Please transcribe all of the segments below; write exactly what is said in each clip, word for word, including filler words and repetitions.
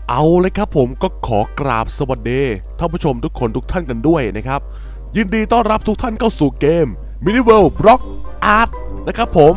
เอาเลยครับผมก็ขอกราบสวัสดีท่านผู้ชมทุกคนทุกท่านกันด้วยนะครับยินดีต้อนรับทุกท่านเข้าสู่เกม Mini World Block Art นะครับผม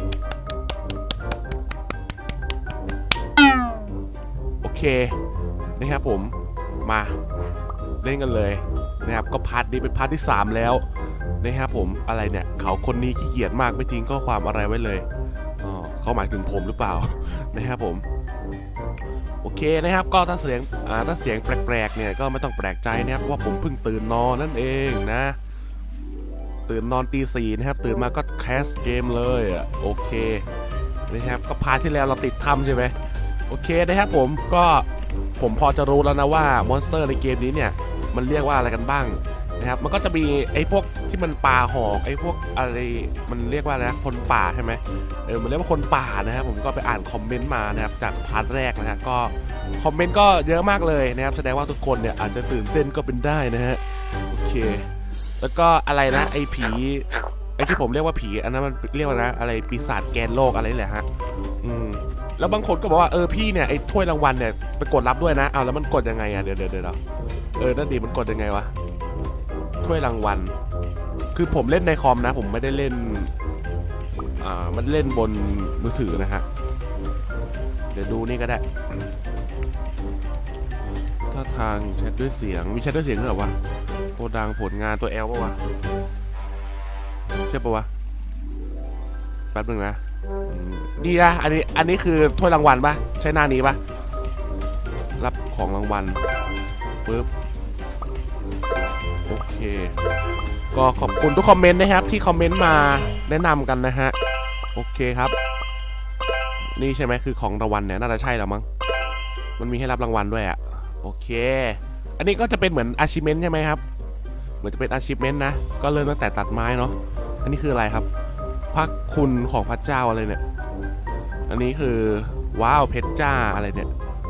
โอเคนะครับผมมาเล่นกันเลยนะครับก็พาร์ทนี้เป็นพาร์ทที่สามแล้วนะครับผมอะไรเนี่ยเขาคนนี้ขี้เกียจมากไม่ทิ้งข้อความอะไรไว้เลยอ๋อเขาหมายถึงผมหรือเปล่านะครับผมโอเคนะครับก็ถ้าเสียงอ่าถ้าเสียงแปลกๆเนี่ยก็ไม่ต้องแปลกใจนะครับเพราะว่าผมเพิ่งตื่นนอนนั่นเองนะตื่นนอนตีสี่นะครับตื่นมาก็แคสเกมเลยอ่ะโอเคนะครับก็พาร์ทที่แล้วเราติดถ้ำใช่ไหมโอเคนะครับผมก็ผมพอจะรู้แล้วนะว่ามอนสเตอร์ในเกมนี้เนี่ยมันเรียกว่าอะไรกันบ้างนะครับมันก็จะมีไอ้พวกที่มันป่าหอกไอ้พวกอะไรมันเรียกว่าอะไรนะคนป่าใช่ไหมเออมันเรียกว่าคนป่านะครับผมก็ไปอ่านคอมเมนต์มานะครับจากพาร์ทแรกนะฮะก็คอมเมนต์ก็เยอะมากเลยนะครับแสดงว่าทุกคนเนี่ยอาจจะตื่นเต้นก็เป็นได้นะฮะโอเคแล้วก็อะไรนะไอ้ผีไอ้ที่ผมเรียกว่าผีอันนั้นมันเรียกว่านะอะไรปีศาจแกนโลกอะไรนี่แหละฮะอืมแล้วบางคนก็บอกว่าเออพี่เนี่ยไอ้ถ้วยรางวัลเนี่ยไปกดรับด้วยนะเอาแล้วมันกดยังไงอะเดี๋ยวเดี๋ยวเดี๋ยวเออนั่นดีมันกดยังไงวะถ้วยรางวัลคือผมเล่นในคอมนะผมไม่ได้เล่นอ่ามันเล่นบนมือถือนะฮะเดี๋ยวดูนี่ก็ได้ถ้าทางแชทด้วยเสียงมีแชทด้วยเสียงด้วยเหรอวะโกดังผลงานตัว L ป่ะวะใช่ป่ะวะแป๊บนึงนะดีนะอันนี้อันนี้คือถ้วยรางวัลป่ะใช่หน้านี้ป่ะรับของรางวัลปึ๊บโอเคก็ขอบคุณทุกคอมเมนต์นะครับที่คอมเมนต์มาแนะนำกันนะฮะโอเคครับนี่ใช่ไหมคือของรางวัลเนี่ยน่าจะใช่แล้วมั้งมันมีให้รับรางวัลด้วยอ่ะโอเคอันนี้ก็จะเป็นเหมือน achievement ใช่ไหมครับเหมือนจะเป็น achievement นะก็เริ่มตั้งแต่ตัดไม้เนาะอันนี้คืออะไรครับพระคุณของพระเจ้าอะไรเนี่ยอันนี้คือว้าวเพชรจ้าอะไรเนี่ย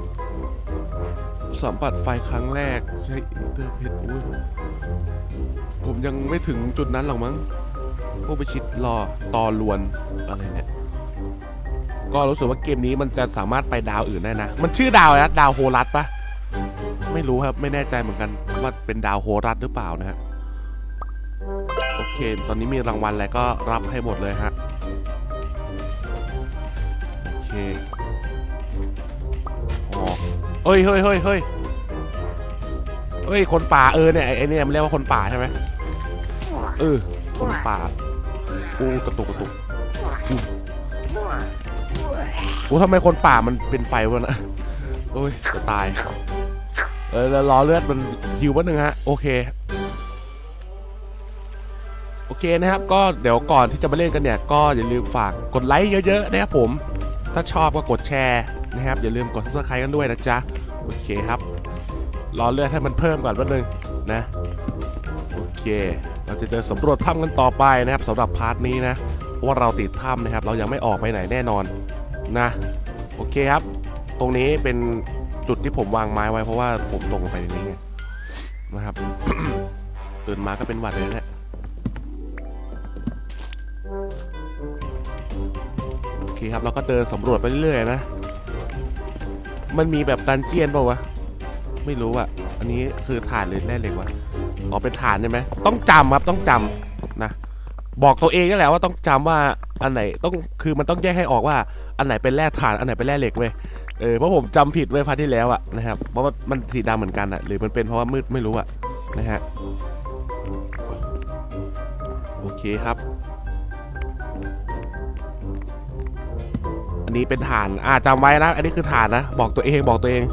สัมผัสไฟครั้งแรกใช่เตอร์เพชรอุ้ยผมยังไม่ถึงจุดนั้นหรอกมั้งผู้ประชิดรอตอลวนอะไรเนี่ยก็รู้สึกว่าเกมนี้มันจะสามารถไปดาวอื่นได้นะมันชื่อดาวนะดาวโฮลัสปะไม่รู้ครับไม่แน่ใจเหมือนกันว่าเป็นดาวโฮลัสหรือเปล่านะฮะโอเคตอนนี้มีรางวัลอะไรก็รับให้หมดเลยฮะโอเคอ๋อเฮ้ยเฮ้ยเฮ้ยเฮ้ยเฮ้ยคนป่าเออเนี่ยไอเนี่ยมันเรียกว่าคนป่าใช่ไหมเออคนป่าอู้กระตุกกระตุกอู้ทำไมคนป่ามันเป็นไฟวะนะโอ้ยจะตายเออแล้วล้อเลือดมันหิววะหนึ่งฮะโอเคโอเคนะครับก็เดี๋ยวก่อนที่จะมาเล่นกันเนี่ยก็อย่าลืมฝากกดไลค์เยอะๆนะครับผมถ้าชอบก็กดแชร์นะครับอย่าลืมกด ซับสไครบ์ กันด้วยนะจ๊ะโอเคครับรอเลือดให้มันเพิ่มก่อนแป๊บนึงนะโอเคเราจะเดินสำรวจถ้ำกันต่อไปนะครับสำหรับพาร์ทนี้นะเพราะว่าเราติดถ้ำนะครับเรายังไม่ออกไปไหนแน่นอนนะโอเคครับตรงนี้เป็นจุดที่ผมวางไม้ไว้เพราะว่าผมตกลงไปในนี้ไงนะครับ ตื่นมาก็เป็นหวัดเลยเนี่ยโอเคครับเราก็เดินสำรวจไปเรื่อยๆนะมันมีแบบดันเจียนเปล่าวะไม่รู้อ่ะอันนี้คือฐานหรือแร่เหล็กวะอ๋อเป็นฐานใช่ไหมต้องจำครับต้องจำนะบอกตัวเองนี่แหละว่าต้องจำว่าอันไหนต้องคือมันต้องแยกให้ออกว่าอันไหนเป็นแร่ฐานอันไหนเป็นแร่เหล็กเว้ยเออเพราะผมจำผิดเว้ยพาร์ทที่แล้วอะนะครับเพราะว่ามันสีดำเหมือนกันอะหรือมันเป็นเพราะว่ามืดไม่รู้อะนะฮะโอเคครับอันนี้เป็นฐานอ่าจำไว้นะอันนี้คือฐานนะบอกตัวเองบอกตัวเอง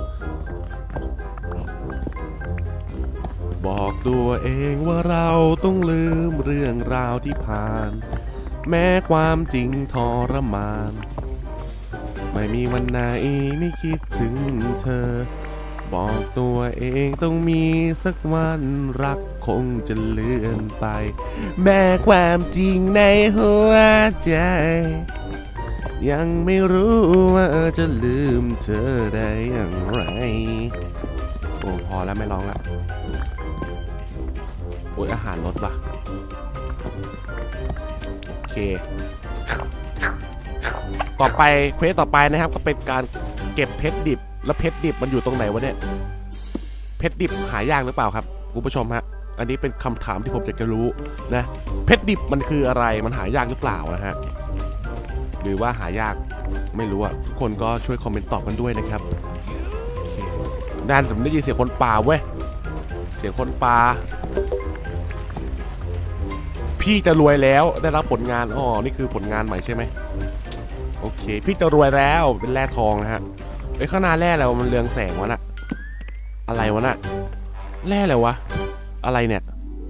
บอกตัวเองว่าเราต้องลืมเรื่องราวที่ผ่านแม้ความจริงทรมานไม่มีวันไหนไม่คิดถึงเธอบอกตัวเองต้องมีสักวันรักคงจะเลื่อนไปแม้ความจริงในหัวใจยังไม่รู้ว่าจะลืมเธอได้อย่างไรโอ้พอแล้วไม่ร้องละโอ้ยอาหารลดว่ะโอเคต่อไปเควสต่อไปนะครับก็เป็นการเก็บเพชรดิบแล้วเพชรดิบมันอยู่ตรงไหนวะเนี่ยเพชรดิบหายากหรือเปล่าครับคุณผู้ชมฮะอันนี้เป็นคำถามที่ผมอยากจะรู้นะเพชรดิบมันคืออะไรมันหายากหรือเปล่านะฮะหรือว่าหายากไม่รู้อะทุกคนก็ช่วยคอมเมนต์ตอบกันด้วยนะครับด้านผมได้ยินเสียงคนป่าเว้ยเสียงคนป่าพี่จะรวยแล้วได้รับผลงานอ๋อนี่คือผลงานใหม่ใช่ไหมโอเคพี่จะรวยแล้วเป็นแร่ทองนะฮะไอ้ข้างหน้าแร่อะไรวะมันเรืองแสงวะน่ะอะไรวะน่ะแร่อะไรวะอะไรเนี่ย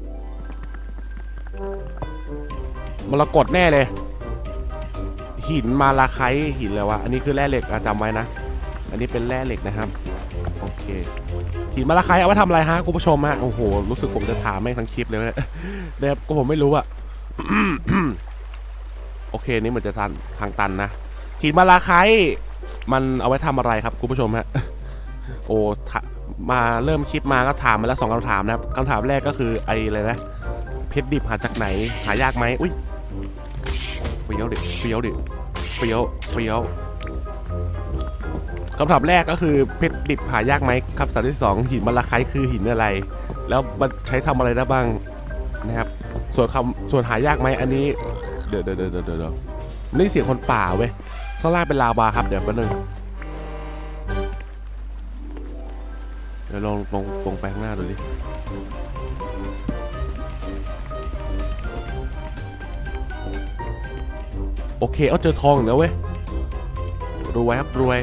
มรกตแน่เลยหินมาลาไคหินเลยวะอันนี้คือแร่เหล็กจำไว้นะอันนี้เป็นแร่เหล็กนะครับโอเคหินมาลาไคเอาไว้ทำอะไรฮะคุณผู้ชมฮะโอ้โหรู้สึกผมจะถามแม่งทั้งคลิปเลยเนี่ยก็ผมไม่รู้อะโอเคนี่เหมือนจะทางทางตันนะหินมาลาไคมันเอาไว้ทำอะไรครับคุณผู้ชมฮะโอ้มาเริ่มคลิปมาก็ถามมาแล้วสองคำถามนะครับคำถามแรกก็คือไอ้อะไรนะเพชรดิบหาจากไหนหายากไหมอุ้ยเฟี้ยวดิเฟี้ยวดิเฟี้ยวเฟี้ยวคำถามแรกก็คือเพชรดิบหายากไหมคำถามที่สองหินมาลาไคคือหินอะไรแล้วมันใช้ทำอะไรได้บ้างนะครับส่วนคำส่วนหายากไหมอันนี้เดี๋ยวเดี๋ยวเดี๋ยวเดี๋ยวนี่เสียงคนป่าเว้ยข้างล่างเป็นลาวาครับเดี๋ยวแป๊บนึงเดี๋ยวลองลงตรงไปข้างหน้าดูดิโอเคเอาเจอทองแล้วเว้ยรวยครับรวย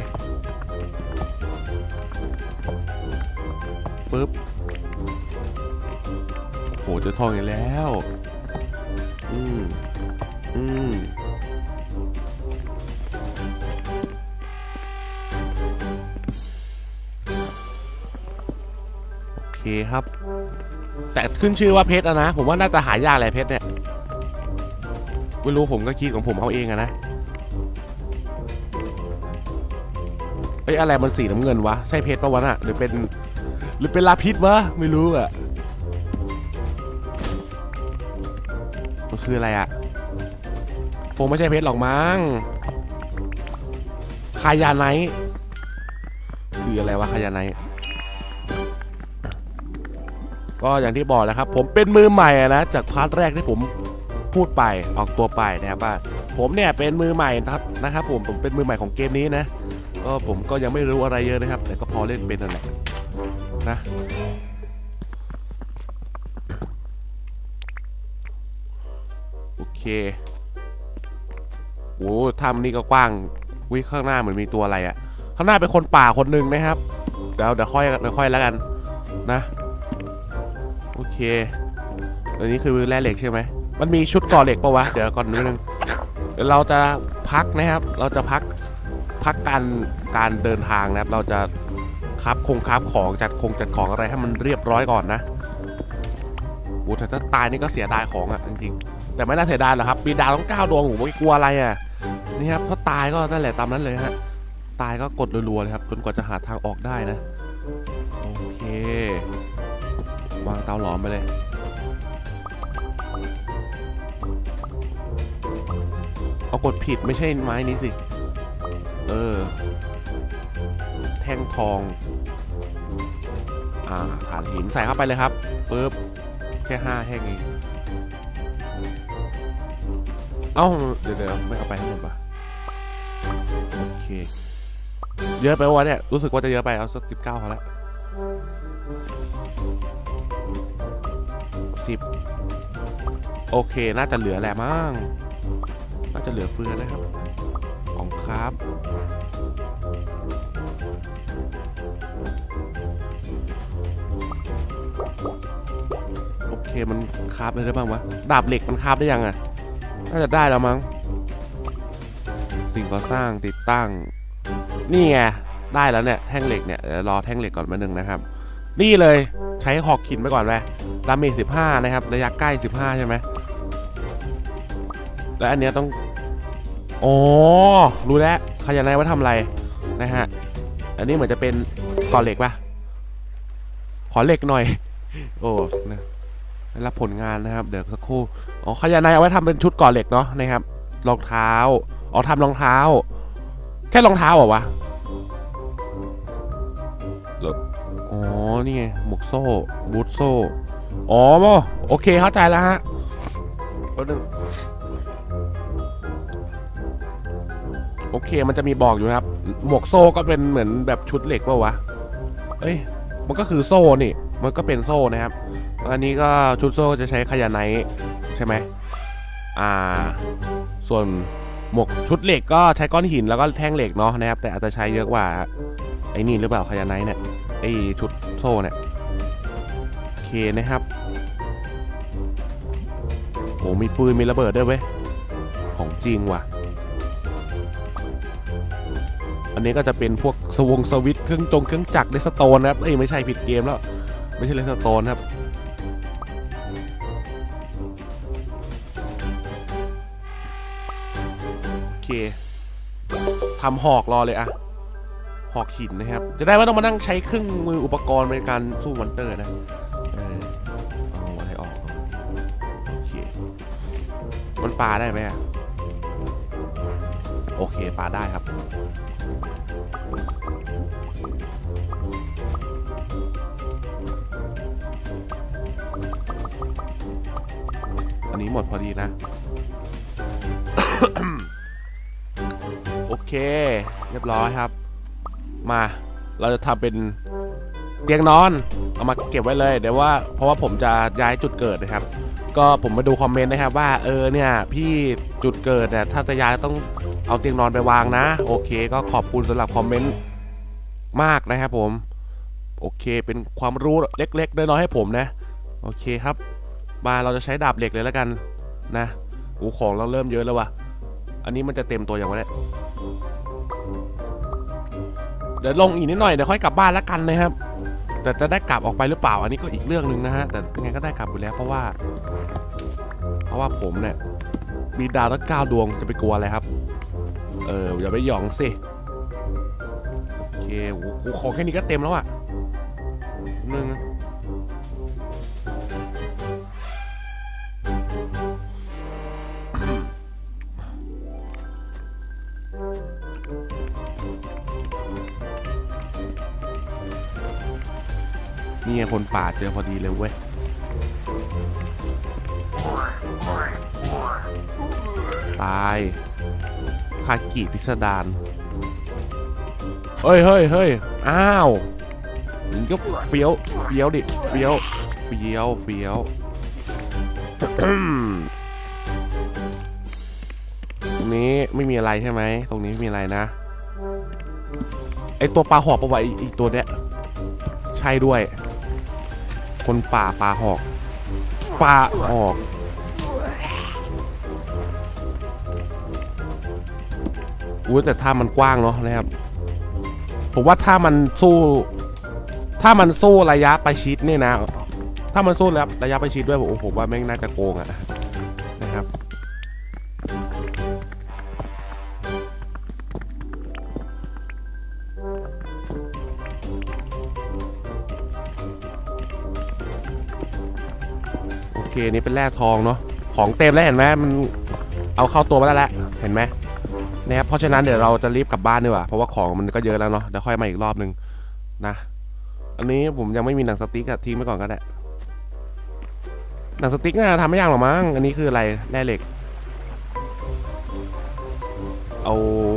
ปึ๊บโหเจอทองอีกแล้วอืมอืมโอเคครับแต่ขึ้นชื่อว่าเพชรอะนะผมว่าน่าจะหายากแหละเพชรเนี่ยไม่รู้ผมก็คิดของผมเอาเองอะนะเอ้ยอะไรมันสีน้ำเงินวะใช่เพชรปะวะน่ะหรือเป็นหรือเป็นลาพิษวะไม่รู้อะมันคืออะไรอะคงไม่ใช่เพชรหรอกมั้งคายาไนท์คืออะไรวะคายาไนท์ก็อย่างที่บอกนะครับผมเป็นมือใหม่นะจากพาร์ทแรกที่ผมพูดไปออกตัวไปนะครับว่าผมเนี่ยเป็นมือใหม่นะครับผมผมเป็นมือใหม่ของเกมนี้นะก็ผมก็ยังไม่รู้อะไรเยอะนะครับแต่ก็พอเล่นเป็นนั่นแหละนะโอเคโอ้ถ้ำนี่ก็กว้างวิ่งข้างหน้าเหมือนมีตัวอะไรอะข้างหน้าเป็นคนป่าคนหนึ่งนะครับเดี๋ยวเดี๋ยวค่อยเดี๋ยวค่อยแล้วกันนะโอเคอันนี้คือแร่เหล็กใช่ไหมมันมีชุดก่อเหล็กปะวะเดี๋ยวก่อนนิดนึงเดี๋ยวเราจะพักนะครับเราจะพักพักการการเดินทางนะครับเราจะคับคงคับของจัดคงจัดของอะไรให้มันเรียบร้อยก่อนนะโอ้แต่ถ้าตายนี่ก็เสียดายของอ่ะจริงๆแต่ไม่น่าเสียดายหรอกครับมีดาวต้องเก้าดวงผมไม่กลัวอะไรอ่ะนี่ครับถ้าตายก็นั่นแหละตามนั้นเลยฮะตายก็กดรัวๆเลยครับจนกว่าจะหาทางออกได้นะโอเควางเตาหลอมไปเลยเอากดผิดไม่ใช่ไม้นี้สิเออแท่งทองอ่าฐานหินใส่เข้าไปเลยครับปึ๊บแค่ห้าแท่งเองเอ้าเดี๋ยวเดี๋ยวไม่เอาไปทั้งหมดป่ะโอเคเยอะไปวะเนี่ยรู้สึกว่าจะเยอะไปเอาสักสิบเก้าพอละสิบโอเคน่าจะเหลือแหละมั้งน่าจะเหลือเฟือนะครับของครับโอเคมันคราฟได้บ้างวะดาบเหล็กมันคราฟได้ยังอ่ะน่าจะได้แล้วมั้งสิ่งก่อสร้างติดตั้งนี่ไงได้แล้วเนี่ยแท่งเหล็กเนี่ยเดี๋ยวรอแท่งเหล็กก่อนมาหนึ่งนะครับนี่เลยใช้หอกหินไปก่อนไปดาเมจสิบห้านะครับระยะใกล้สิบห้าใช่ไหมแล้วอันเนี้ยต้องอ๋อรู้แล้วขยันไนว่าทำอะไรนะฮะอันนี้เหมือนจะเป็นก่อเหล็กป่ะขอเหล็กหน่อยโอ้นะได้รับผลงานนะครับเดี๋ยวสักครู่อ๋อขยันไนเอาไว้ทำเป็นชุดก่อเหล็กเนาะนะครับรองเท้าอ๋อทำรองเท้าแค่รองเท้าเหรอวะแล้วอ๋อนี่ไงหมวกโซ่บูทโซ่อ๋อโอเคเข้าใจแล้วฮะโอเคมันจะมีบอกอยู่นะครับหมวกโซ่ก็เป็นเหมือนแบบชุดเหล็กป่าววะเอ้ยมันก็คือโซ่นี่มันก็เป็นโซ่นะครับอันนี้ก็ชุดโซ่จะใช้ขยะไนท์ใช่ไหมอ่าส่วนหมวกชุดเหล็กก็ใช้ก้อนหินแล้วก็แท่งเหล็กเนาะนะครับแต่อาจจะใช้เยอะกว่าไอ้นี่หรือเปล่าขยะไนท์เนี่ยไอ้ชุดโซ่เนี่ยโอเคนะครับโอ้มีปืนมีระเบิดด้วยเว้ยของจริงว่ะอันนี้ก็จะเป็นพวกสวงสวิตเครื่องจงเครื่องจักรเลสโตนนะครับเอ้ยไม่ใช่ผิดเกมแล้วไม่ใช่เลสโตนครับโอเคทำหอกรอเลยอะหอกหินนะครับจะได้ไม่ต้องมานั่งใช้เครื่องมืออุปกรณ์ในการสู้มอนเตอร์นะเออเอาอะไรออกโอเคมันปลาได้ไหมอะโอเคปลาได้ครับอันนี้หมดพอดีนะ โอเคเรียบร้อยครับมาเราจะทำเป็นเตียงนอนเอามาเก็บไว้เลยเดี๋ยวว่าเพราะว่าผมจะย้ายจุดเกิดนะครับก็ผมมาดูคอมเมนต์นะครับว่าเออเนี่ยพี่จุดเกิดเนี่ยถ้าจะย้ายต้องเอาเตียงนอนไปวางนะโอเคก็ขอบคุณสำหรับคอมเมนต์มากนะครับผมโอเคเป็นความรู้เล็กๆน้อยๆให้ผมนะโอเคครับมาเราจะใช้ดาบเหล็กเลยแล้วกันนะอูของเราเริ่มเยอะแล้ววะอันนี้มันจะเต็มตัวอย่างไรเนี่ยเดี๋ยวลงอีกนิดหน่อยเดี๋ยวค่อยกลับบ้านแล้วกันนะครับแต่จะได้กลับออกไปหรือเปล่าอันนี้ก็อีกเรื่องหนึ่งนะฮะแต่ยังไงก็ได้กลับอยู่แล้วเพราะว่าเพราะว่าผมเนี่ยมีดาวตั้งเก้าดวงจะไปกลัวอะไรครับเอออย่าไปหยองสิโอเคโอ้โหของแค่นี้ก็เต็มแล้วอ่ะนึงนี่ไงคนป่าเจอพอดีเลยเว้ยตายคากิพิสดารเฮ้ยเฮ้ยเฮ้ยอ้าวมันก็เฟี้ยวเฟี้ยวดิเฟี้ยวเฟี้ยวเฟี้ยวตรงนี้ไม่มีอะไรใช่ไหมตรงนี้ไม่มีอะไรนะไอตัวปลาหอกปะวะอีกตัวเนี้ยใช่ด้วยคนป่าปลาหอกปลาหอกอุ้ยแต่ถ้ามันกว้างเนาะนะครับผมว่าถ้ามันสู้ถ้ามันสู้ระยะประชิดนี่นะถ้ามันสู้ระยะประชิดด้วยผมผมว่าแม่งน่าจะโกงอะนะครับโอเคนี่เป็นแร่ทองเนาะของเต็มแล้วเห็นไหมมันเอาเข้าตัวมาแล้วแหละเห็นไหมนะครับเพราะฉะนั้นเดี๋ยวเราจะรีบกลับบ้านดีกว่าเพราะว่าของมันก็เยอะแล้วเนาะเดี๋ยวค่อยมาอีกรอบนึงนะอันนี้ผมยังไม่มีหนังสติ๊กอะทิ้งไปก่อนก็ได้หนังสติ๊กน่าทำไม่ยากหรอกมั้งอันนี้คืออะไรแร่เหล็กเอา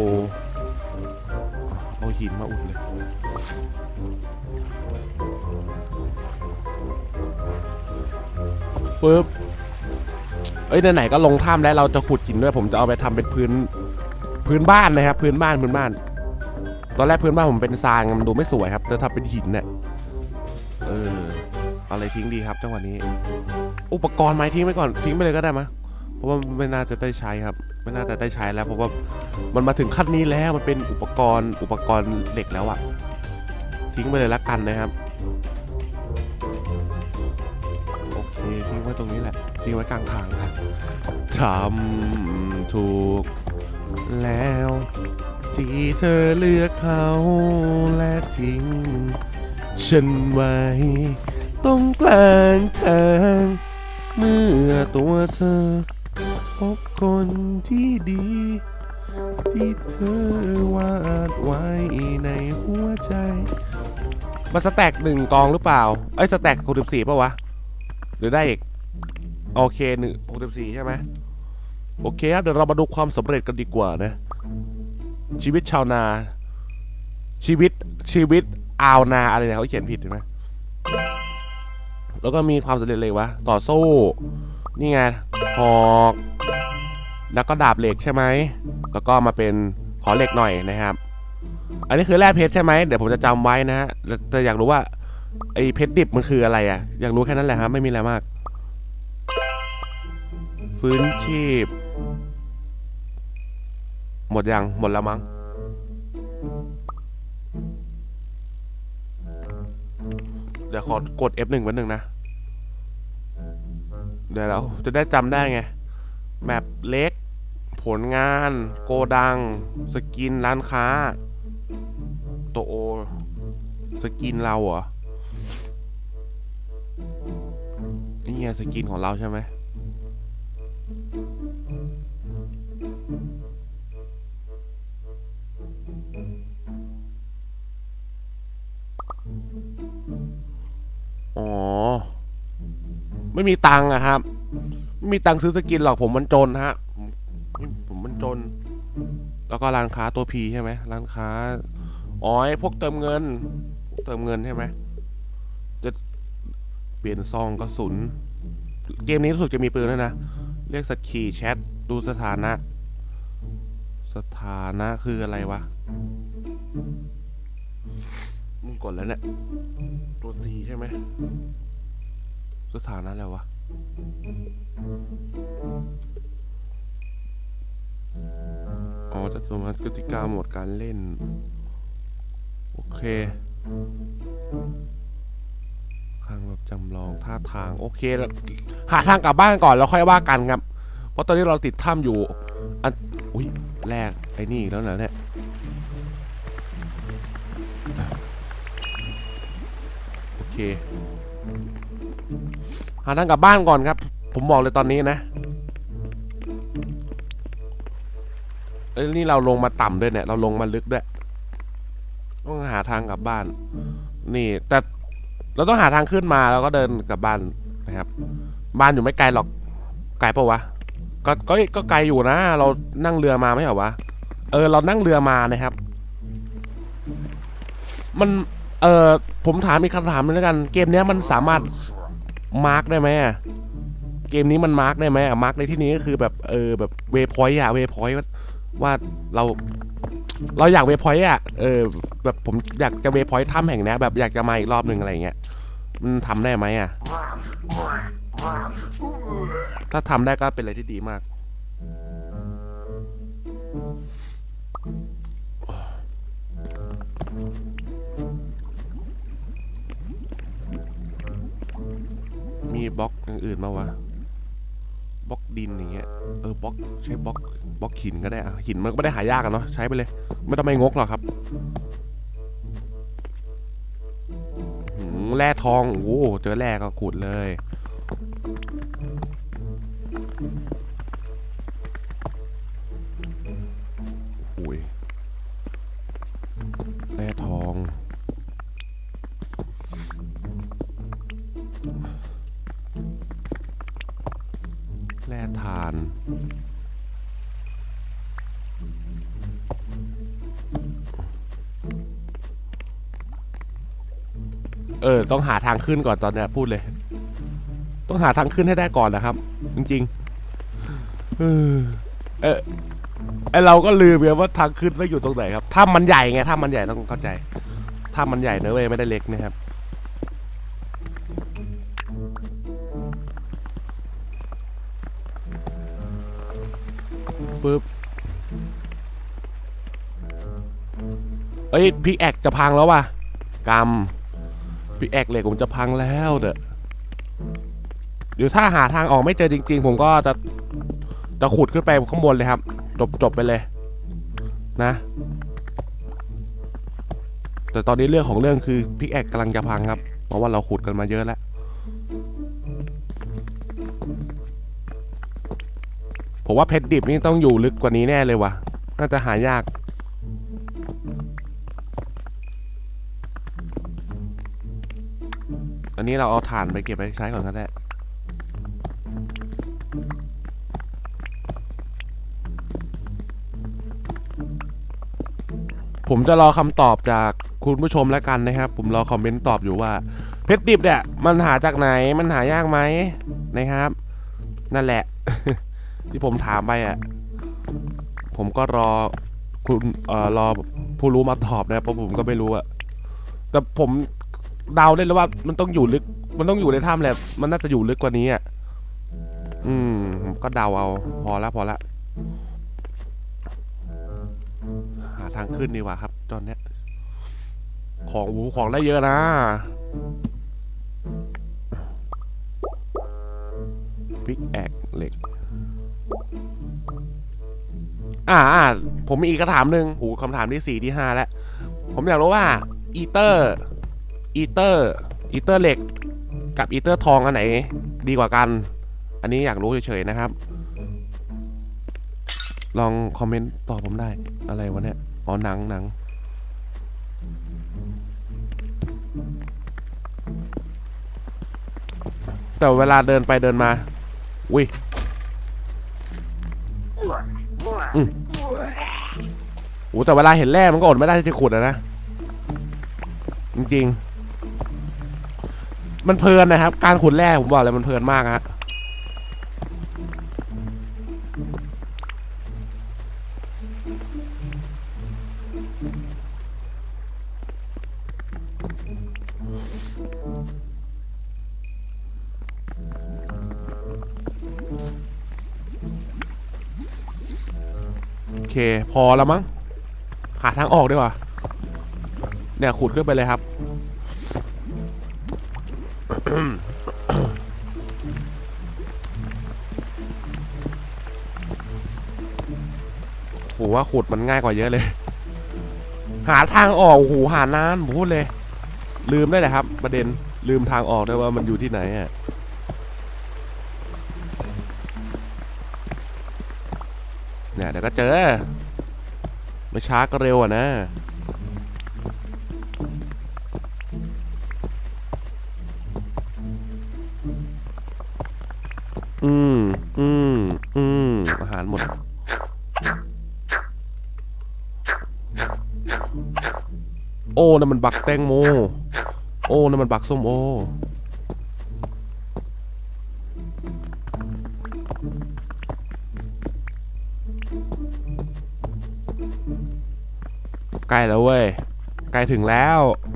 เอาหินมาอุดเลยปึ๊บเอ้ยไหนๆก็ลงถ้ำแล้วเราจะขุดหินด้วยผมจะเอาไปทำเป็นพื้นพื้นบ้านนะครับพื้นบ้านพื้นบ้านตอนแรกพื้นบ้านผมเป็นทรายมันดูไม่สวยครับจะทำเป็นหินเนี่ยเอออะไรทิ้งดีครับจังหวะนี้อุปกรณ์ไม้ทิ้งไปก่อนทิ้งไปเลยก็ได้มั้ยเพราะว่าไม่น่าจะได้ใช้ครับไม่น่าจะได้ใช้แล้วเพราะว่ามันมาถึงขั้นนี้แล้วมันเป็นอุปกรณ์อุปกรณ์เหล็กแล้วอะทิ้งไปเลยละกันนะครับโอเคทิ้งไว้ตรงนี้แหละทิ้งไว้กลางทางครับทำถูกแล้วที่เธอเลือกเขาและทิ้งฉันไว้ตรงกลางทางเมื่อตัวเธอพบคนที่ดีที่เธอวาดไว้ในหัวใจมันสแต็กหนึ่งกองหรือเปล่าเอ้ยสแต็กหกสิบสี่ป่ะวะหรือได้อีกโอเคหนึ่งหกสิบสี่ใช่ไหมโอเคครับเดี๋ยวเรามาดูความสำเร็จกันดีกว่านะชีวิตชาวนาชีวิตชีวิตอาวนาอะไรเนี่ยเขาเขียนผิดใช่ไหมแล้วก็มีความสำเร็จเลยวะต่อสู้นี่ไงหอกแล้วก็ดาบเหล็กใช่ไหมแล้วก็มาเป็นขอเหล็กหน่อยนะครับอันนี้คือแร่เพชรใช่ไหมเดี๋ยวผมจะจำไว้นะฮะแต่อยากรู้ว่าไอ้เพชรดิบมันคืออะไรอ่ะอยากรู้แค่นั้นแหละครับไม่มีอะไรมากฟื้นชีพหมดยังหมดแล้วมั้งเดี๋ยวขอกด เอฟ หนึ่ง ไว้หนึ่งนะเดี๋ยวเราจะได้จำได้ไงแมปเล็กผลงานโกดังสกินร้านค้าโตโอสกินเราเหรอนี่ไงสกินของเราใช่ไหมอ๋อไม่มีตังค์อะครับไม่มีตังค์ซื้อสกินหรอกผมมันจนฮะผมมันจนแล้วก็ร้านค้าตัวพีใช่ไหมร้านค้าอ๋อพวกเติมเงินเติมเงินใช่ไหมจะเปลี่ยนซองกระสุนเกมนี้รู้สึกจะมีปืนด้วยนะเรียกสกีแชทดูสถานะสถานะคืออะไรวะมึงกดแล้วเนี่ยตัวซีใช่ไหมสถานะอะไรวะอ๋อจะสมัครกติกาหมดการเล่นโอเคข้างแบบจำลองท่าทางโอเคหาทางกลับบ้านก่อนแล้วค่อยว่ากันครับเพราะตอนนี้เราติดถ้ำอยู่อันอุ้ยแรกไอ้นี่แล้วนะเนี่ยโอเคหาทางกลับบ้านก่อนครับผมบอกเลยตอนนี้นะเอ้ยนี่เราลงมาต่ำด้วยเนี่ยเราลงมาลึกด้วยต้องหาทางกลับบ้านนี่แต่เราต้องหาทางขึ้นมาแล้วก็เดินกลับบ้านนะครับบ้านอยู่ไม่ไกลหรอกไกลปะวะก็ก็ก็ไกลอยู่นะเรานั่งเรือมาไม่เหรอวะเออเรานั่งเรือมานะครับมันเออผมถามอีกคำถามนึงแล้วกันเกมนี้มันสามารถมาร์กได้ไหมอะเกมนี้มันมาร์กได้ไหมอะมาร์กในที่นี้ก็คือแบบเออแบบเวพอยต์อะเวพอยต์ว่าเราเราอยากเวพอยต์อะเออแบบผมอยากจะเวพอยต์ถ้ำแห่งนี้แบบอยากจะมาอีกรอบหนึ่งอะไรเงี้ยมันทำได้ไหมอะถ้าทำได้ก็เป็นอะไรที่ดีมากมีบล็อกอย่างอื่นมาวะบล็อกดินอย่างเงี้ยเออบล็อกใช้บล็อกบล็อกหินก็ได้อะหินมันก็ไม่ได้หายากอะเนาะใช้ไปเลยไม่ต้องไปงกหรอกครับแร่ทองโอ้เจอแร่ก็ขุดเลยโอ้ยแร่ทองแร่ถ่านเออต้องหาทางขึ้นก่อนตอนนี้พูดเลยต้องหาทางขึ้นให้ได้ก่อนนะครับจริงๆเออเออไอเราก็ลืมไปว่าทางขึ้นไม่อยู่ตรงไหนครับถ้ามันใหญ่ไงถ้ามันใหญ่ต้องเข้าใจถ้ามันใหญ่เนอะเว้ยไม่ได้เล็กนะครับปึ๊บเอ้ยพิกแอกจะพังแล้วว่ะกำพิกแอกเหล็กผมจะพังแล้วเด้อเดี๋ยวถ้าหาทางออกไม่เจอจริงๆผมก็จะจะขุดขึ้นไปข้างบนเลยครับจบจบไปเลยนะแต่ตอนนี้เรื่องของเรื่องคือพิกแอกกำลังจะพังครับเพราะว่าเราขุดกันมาเยอะแล้วผมว่าเพชรดิบนี่ต้องอยู่ลึกกว่านี้แน่เลยว่ะน่าจะหายากอันนี้เราเอาถ่านไปเก็บไปใช้ก่อนก็ได้ผมจะรอคำตอบจากคุณผู้ชมแล้วกันนะครับผมรอคอมเมนต์ตอบอยู่ว่าเพชรดิบเนี่ยมันหาจากไหนมันหายากไหมนะครับนั่นแหละ ที่ผมถามไปอ่ะผมก็รอคุณเอ่อรอผู้รู้มาตอบนะเพราะผมก็ไม่รู้อะแต่ผมเดาได้แล้วว่ามันต้องอยู่ลึกมันต้องอยู่ในถ้ำแหละมันน่าจะอยู่ลึกกว่านี้อ่ะอืมผมก็เดาเอาพอละพอละหาทางขึ้นดีกว่าครับตอนเนี้ยของหูของได้เยอะนะพิกแอกเหล็กอ่าอ่าผมมีอีกคำถามหนึ่งหูคำถามที่สี่ที่ห้าแล้วผมอยากรู้ว่าอีเตอร์อีเตอร์อีเตอร์เหล็กกับอีเตอร์ทองอันไหนดีกว่ากันอันนี้อยากรู้เฉยๆนะครับลองคอมเมนต์ตอบผมได้อะไรวะเนี่ยอ๋อหนังหนังแต่เวลาเดินไปเดินมาอุ้ยอืมโอ้แต่เวลาเห็นแร่มันก็อดไม่ได้ที่จะขุดนะนะจริงๆมันเพลินนะครับการขุดแร่ผมบอกเลยมันเพลินมากฮะโอเคพอแล้วมั้งหาทางออกดีกว่าเนี่ยขุดขึ้นไปเลยครับ ผมว่าขุดมันง่ายกว่าเยอะเลยหาทางออกโอ้โหหานานผมพูดเลยลืมได้เลยครับประเด็นลืมทางออกด้วยว่ามันอยู่ที่ไหนอ่ะเนี่ยเดี๋ยวก็เจอไม่ช้าก็เร็วอ่ะนะอืมอืมอืมอาหารหมดโอ้นั่นมันบักแตงโมโอ้นั่นมันบักส้มโอใกล้แล้วเว้ยใกล้ถึงแล้ว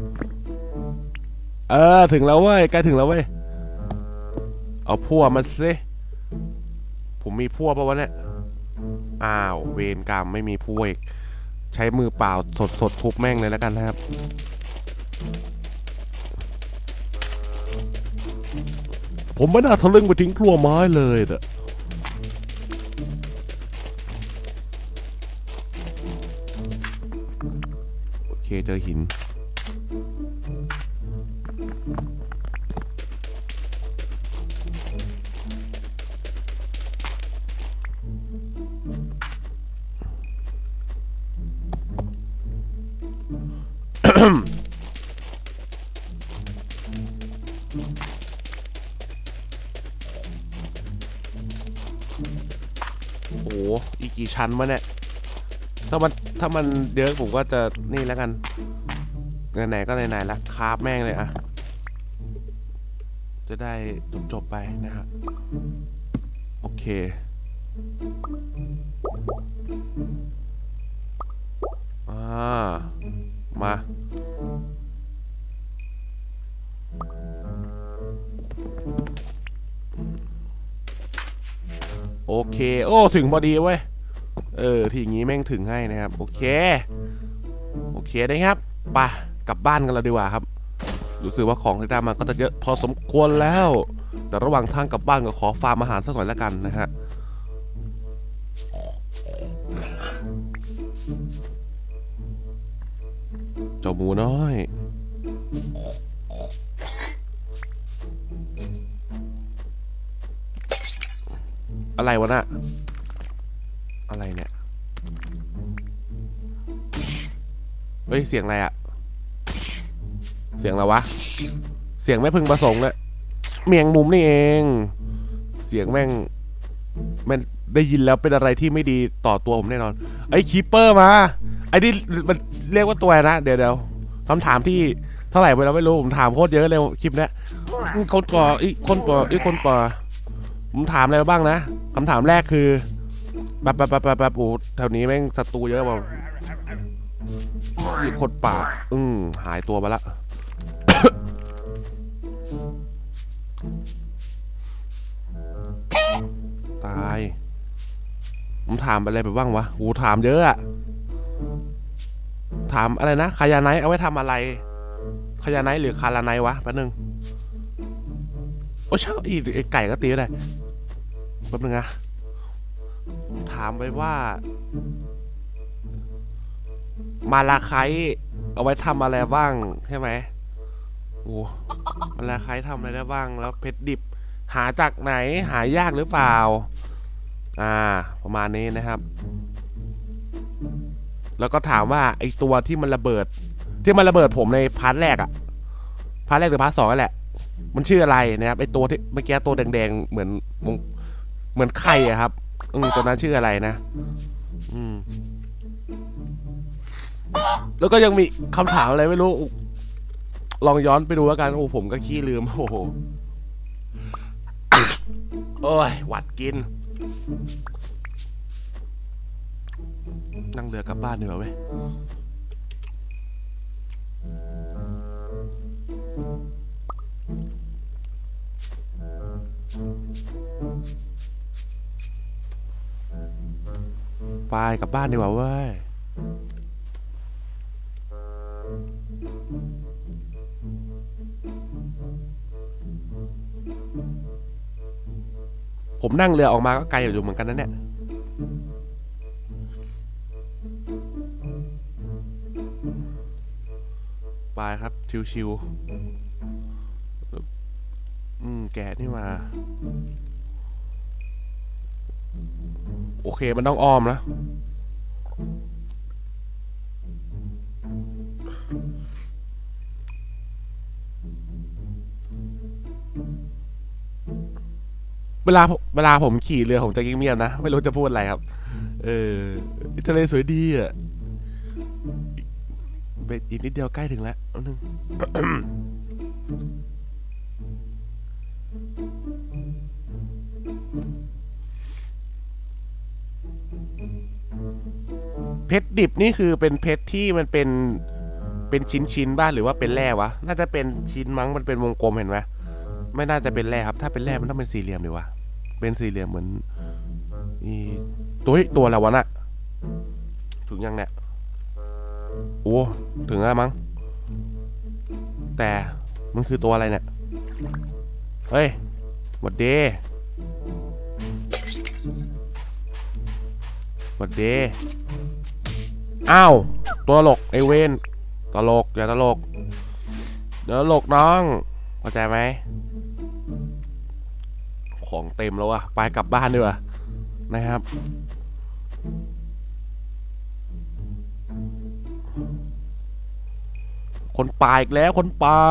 เออถึงแล้วเว้ยใกล้ถึงแล้วเว้ยเอาพั่วมาสิผมมีพั่วปะวะเนี่ยอ้าวเวรกรรมไม่มีพั่วอีกใช้มือเปล่าสดสดทุบแม่งเลยแล้วกันนะครับผมไม่น่าทะลึ่งไปทิ้งพั่วไม้เลยเด้อโอเคเจอหิน โอ้โหอีกกี่ชั้นวะเนี่ยถ้ามันถ้ามันเยอะผมก็จะนี่แล้วกันไหนๆก็ไหนๆละคาบแม่งเลยอะจะได้จบๆไปนะฮะโอเคอ่ามาโอเคโอ้ถึงพอดีเว้ยเออทีอย่างงี้แม่งถึงให้นะครับโอเคโอเคนะครับไปกลับบ้านกันแล้วดีกว่าครับรู้สึกว่าของที่ได้มาก็จะเยอะพอสมควรแล้วแต่ระหว่างทางกลับบ้านก็ขอฟาร์มอาหารสักหน่อยแล้วกันนะฮะเจ้าหมูน้อยอะไรวะน่ะอะไรเนี่ยเฮ้ยเสียงอะไรอะเสียงอะไรวะเสียงไม่พึงประสงค์เลยเมียงมุมนี่เองเสียงแม่งแม่งได้ยินแล้วเป็นอะไรที่ไม่ดีต่อตัวผมแน่นอนไอ้คีปเปอร์มาไอ้นี่มันเรียกว่าตัวนะเดี๋ยวเดี๋ยวคำถามที่เท่าไหร่ไปแล้วไม่รู้ผมถามโคตรเยอะเลยคลิปเนี้ยคนก่ออีคนก่ออีคนก่อผมถามอะไรบ้างนะคำถามแรกคือแบบแบบแบบแบบโอ้แถวนี้แม่งศัตรูเยอะป่ะอีคนป่าอืมหายตัวไปละ ตายผมถามอะไรไปบ้างวะโอ้ถามเยอะอะถามอะไรนะคายาไนท์เอาไว้ทำอะไรคายาไนท์หรือคาราไนท์วะแป๊บนึงโอ้เช่าอีไอไก่ก็ตีได้แป๊บนึงนะถามไปว่ามาลาไคเอาไว้ทำอะไรบ้างใช่ไหมโอ้มาลาไคทำอะไรได้บ้างแล้วเพชรดิบหาจากไหนหายากหรือเปล่าอ่าประมาณนี้นะครับแล้วก็ถามว่าไอตัวที่มันระเบิดที่มันระเบิดผมในพาร์ทแรกอะพาร์ทแรกหรือพาร์ทสองนั่นแหละมันชื่ออะไรนะครับไอตัวที่เมื่อกี้ตัวแดงๆเหมือนเหมือนไข่อะครับอืมตัวนั้นชื่ออะไรนะอืมแล้วก็ยังมีคำถามอะไรไม่รู้ลองย้อนไปดูแล้วกันโอ้ผมก็ขี้ลืมโอ้โหโอ้ยหวัดกินนั่งเรือกลับบ้านดีกว่าเว้ยไปกลับบ้านดีกว่าเว้ยผมนั่งเรือออกมาก็ไกลอยู่เหมือนกันนะเนี่ยไปครับชิวๆอืมแกะนี่มาโอเคมันต้องอ้อมนะเวลาเวลาผมขี่เรือผมจะเงียบๆนะไม่รู้จะพูดอะไรครับเออทะเลสวยดีอ่ะเบ็ดอีกนิดเดียวใกล้ถึงแล้วนึง เพชรดิบนี่คือเป็นเพชรที่มันเป็นเป็นชิ้นๆบ้างหรือว่าเป็นแร่วะน่าจะเป็นชิ้นมั้งมันเป็นวงกลมเห็นไหมไม่น่าจะเป็นแร่ครับถ้าเป็นแร่มันต้องเป็นสี่เหลี่ยมดีวะเป็นสี่เหลี่ยมเหมือนอีตัวตัวอะไรวะน่ะถึงยังเนี่ยโอ้ถึงแล้วมั้งแต่มันคือตัวอะไรเนี่ยเฮ้ยหวัดดีหวัดดีอ้าวตัวตลกไอเวนตลกอย่าตลกเดี๋ยวตลกน้องเข้าใจไหมของเต็มแล้วอะไปกลับบ้านดีกว่านะครับคนป่าอีกแล้วคนป่า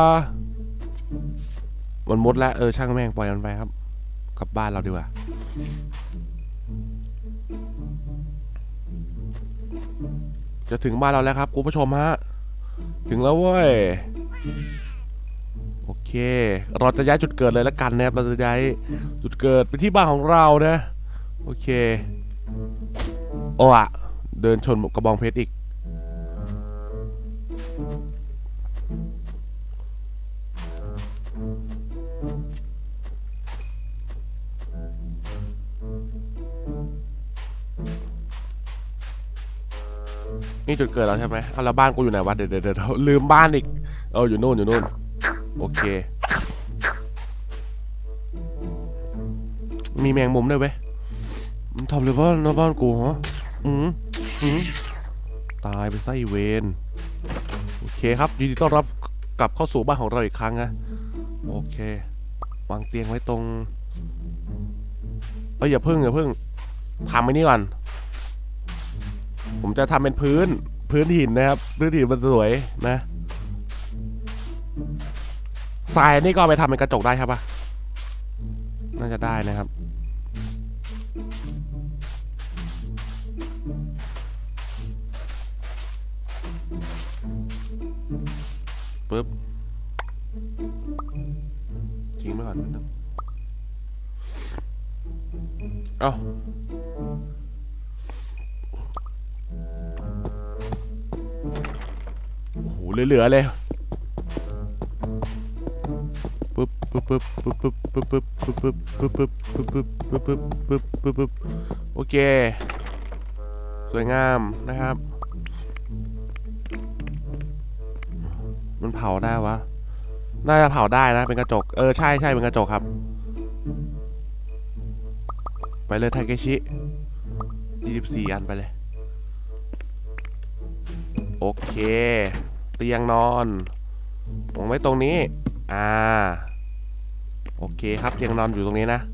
มันมดแล้วเออช่างแม่งปล่อยมันไปครับกลับบ้านเราดีกว่าจะถึงบ้านเราแล้วครับคุณผู้ชมฮะถึงแล้วเว้ยโอเคเราจะย้ายจุดเกิดเลยแล้วกันนะครับเราจะย้ายจุดเกิดไปที่บ้านของเรานะโอเคโอ้อะเดินชนกระบองเพชรอีกนี่จุดเกิดแล้วใช่ไหมเอาแล้วบ้านกูอยู่ไหนวะเดี๋ยวเดี๋ยวลืมบ้านอีกเอออยู่นู่นอยู่นู่นโอเคมีแมงมุมด้วยเว้ยมันทำเลยว่าน้าบ้านกูฮะอืมอืมตายไปไส้เวนโอเคครับยินดีต้อนรับกลับเข้าสู่บ้านของเราอีกครั้งนะโอเควางเตียงไว้ตรงเอ้ยอย่าพึ่งอย่าพึ่งทำไอ้นี่ก่อนผมจะทำเป็นพื้นพื้นหินนะครับพื้นหินมันสวยนะทรายนี่ก็เอาไปทำเป็นกระจกได้ครับปะน่าจะได้นะครับปึ๊บทิ้งไปก่อนนิดนึงเอ้าโอ้โหเหลือๆเลยปึ๊บปึ๊บปึ๊บปึ๊บปึ๊บปึ๊บปึ๊บปึ๊บปึ๊บปึ๊บปึ๊บปึ๊บปึ๊บปึ๊บปึ๊บปึ๊บโอเคสวยงามนะครับมันเผาได้วะน่าจะเผาได้นะเป็นกระจกเออใช่ใช่เป็นกระจกครับไปเลยไทเกชิยี่สิบสี่อันไปเลยโอเคเตียงนอนวางไว้ตรงนี้อ่าโอเคครับเตียงนอนอยู่ตรงนี้นะ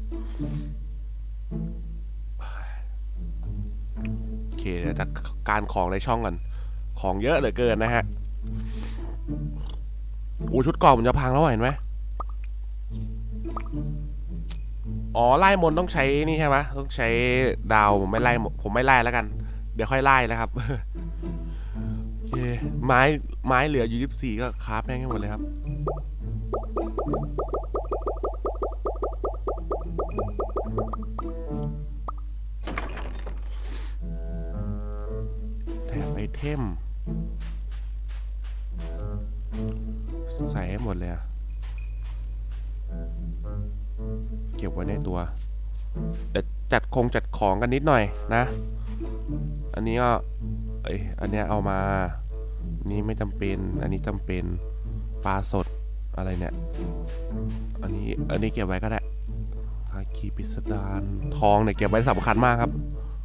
โอเคเดี๋ยวจัดการของในช่องกันของเยอะเหลือเกินนะฮะโอ้ชุดเกราะมันจะพังแล้วเห็นไหมอ๋อไล่มนต้องใช้นี่ใช่ไหมต้องใช้ดาวผมไม่ไล่ผมไม่ไล่แล้วกันเดี๋ยวค่อยไล่นะครับโอเคไม้ไม้เหลืออยู่ยี่สิบสี่ก็คราฟแม่งให้หมดเลยครับแถบไอเทมใส่ให้หมดเลยอะเก็บไว้ในตัวเดี๋ยวจัดคงจัดของกันนิดหน่อยนะอันนี้ก็เอ้ยอันนี้เอามานี่ไม่จำเป็นอันนี้จำเป็นปลาสดอะไรเนี่ยอันนี้อันนี้เก็บไว้ก็ได้คาคีพิสดารทองเนี่ยเก็บไว้สำคัญมากครับ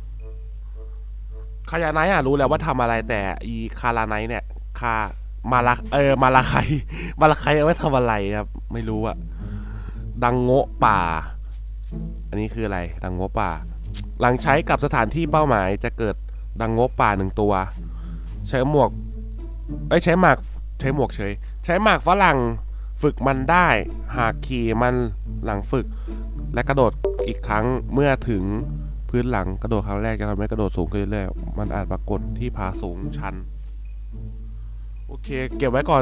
คายาไนท์อะรู้แล้วว่าทำอะไรแต่อีคาราไนท์เนี่ยคามาลาเออมาลาไคมาลาไคเอาไว้ทำอะไรครับไม่รู้อะดังโง่ป่าอันนี้คืออะไรดังโง่ป่าหลังใช้กับสถานที่เป้าหมายจะเกิดดังโง่ป่าหนึ่งตัวใช้หมวกเอ้ยใช้หมากใช้หมวกเฉยใช้หมากฝรั่งฝึกมันได้หากขี่มันหลังฝึกและกระโดดอีกครั้งเมื่อถึงพื้นหลังกระโดดครั้งแรกจะทำให้กระโดดสูงขึ้นเรื่อยๆมันอาจปรากฏที่ผาสูงชันโอเคเก็บไว้ก่อน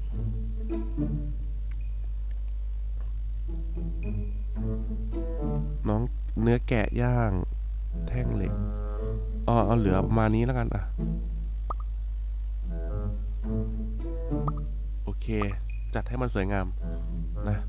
น้องเนื้อแกะย่างแท่งเหล็กอ๋อเอาเหลือประมาณนี้แล้วกันอ่ะโอเคจัดให้มันสวยงามนะ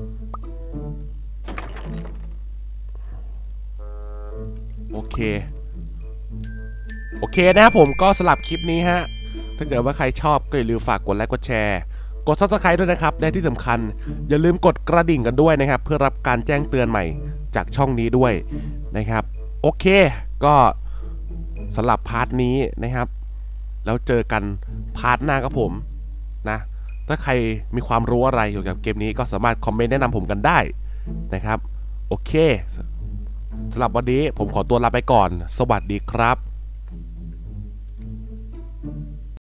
โอเคโอเคนะครับผมก็สลับคลิปนี้ฮะถ้าเกิดว่าใครชอบก็อย่าลืมฝากกดไลค์กดแชร์กด ซับสไครบ์ ด้วยนะครับและที่สำคัญอย่าลืมกดกระดิ่งกันด้วยนะครับเพื่อรับการแจ้งเตือนใหม่จากช่องนี้ด้วยนะครับโอเคก็สำหรับพาร์ทนี้นะครับแล้วเจอกันพาร์ทหน้ากับผมนะถ้าใครมีความรู้อะไรเกี่ยวกับเกมนี้ก็สามารถคอมเมนต์แนะนำผมกันได้นะครับโอเคสำหรับวันนี้ผมขอตัวลาไปก่อนสวัสดีครับ